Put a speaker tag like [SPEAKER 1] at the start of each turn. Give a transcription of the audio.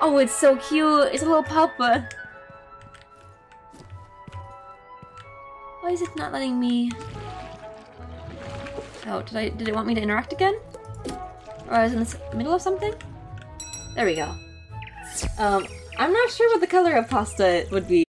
[SPEAKER 1] Oh, it's so cute. It's a little papa. Why is it not letting me? Oh, did it want me to interact again? Or I was in the middle of something? There we go. I'm not sure what the color of pasta would be.